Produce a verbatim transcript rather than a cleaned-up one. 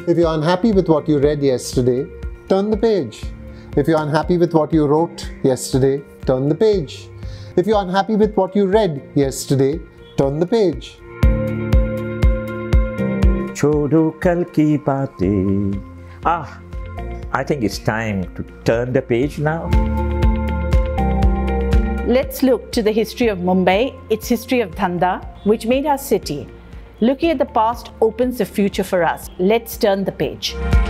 If you're unhappy with what you read yesterday, turn the page. If you're unhappy with what you wrote yesterday, turn the page. If you're unhappy with what you read yesterday, turn the page. Chodo kal ki baatein. Ah, I think it's time to turn the page now. Let's look to the history of Mumbai, its history of Dhanda, which made our city. Looking at the past opens the future for us. Let's turn the page.